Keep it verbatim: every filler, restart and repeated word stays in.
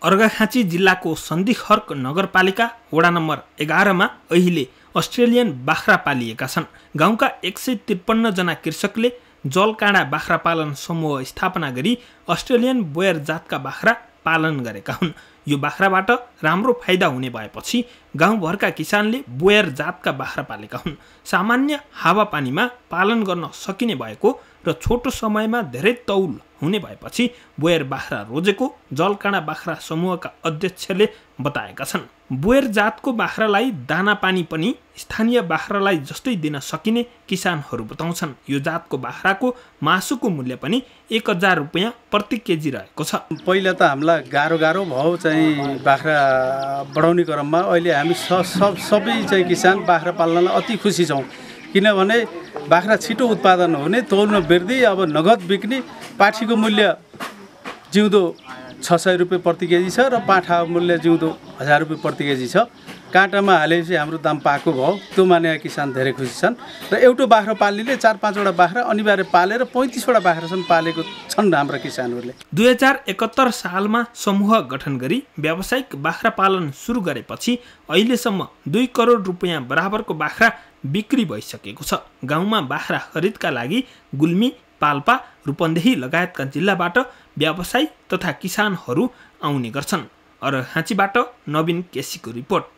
अर्घाखाँची जिल्लाको सन्धिखर्क नगरपालिका वडा नम्बर एघारमा अहिले अस्ट्रेलियन बाख्रा पालिएका छन्। गाउँका एक सय त्रिपन्न जना कृषकले जलकाँडा बाख्रा पालन समूह स्थापना गरी अस्ट्रेलियन बोयर जातका बाख्रा पालन गरेका हुन्। यो बाख्राबाट राम्रो फाइदा हुने भएपछि गाउँभरका किसानले बोयर जातका बाख्रा पालेका हुन्। सामान्य हावापानीमा पालन गर्न सकिने भएको र छोटो समयमा धेरै तौल हुने भएपछि बोयर बाख्रा रोजेको जलकाँडा बाख्रा समूहका अध्यक्षले बताएका छन्। बोयर जातको बाख्रालाई दाना पानी पनि स्थानीय बाख्रालाई जस्तै दिन सकिने किसानहरू बताउँछन्। यो जातको बाख्राको मासुको मूल्य पनि एक हजार रुपियाँ प्रति केजी रहेको छ। पहिला त हामीलाई गाह्रो गाह्रो भाउ चाहिँ बाख्रा बढाउने क्रममा अहिले हामी सब सबै चाहिँ किसान बाख्रा पाल्नलाई अति खुसी छौँ। किनभने बाख्रा छिटो उत्पादन हुने, तौलमा वृद्धि, अब नगद बिक्ने, पाठीको मूल्य जिउँदो छ सय रुपियाँ प्रति केजी छ र पाठा मूल्य जिउँदो हजार रुपियाँ प्रति केजी छ। काँटामा हालेपछि हाम्रो दाम पाएको भयो, त्यो मानेका किसान धेरै खुसी छन्। र एउटा बाख्रा पाल्नेले चार पाँचवटा बाख्रा अनिवार्य पालेर पैँतिसवटा बाख्रासम्म पालेको छन् हाम्रा किसानहरूले। दुई हजार एकहत्तर सालमा समूह गठन गरी व्यावसायिक बाख्रा पालन सुरु गरेपछि अहिलेसम्म दुई करोड रुपियाँ बराबरको बाख्रा बिक्री भइसकेको छ। गाउँमा बाख्रा खरिदका लागि गुल्मी, पाल्पा, रूपन्देही लगायतका जिल्लाबाट व्यवसायी तथा किसानहरू आउने गर्छन्। अर्घाखाँचीबाट नवीन केसीको रिपोर्ट।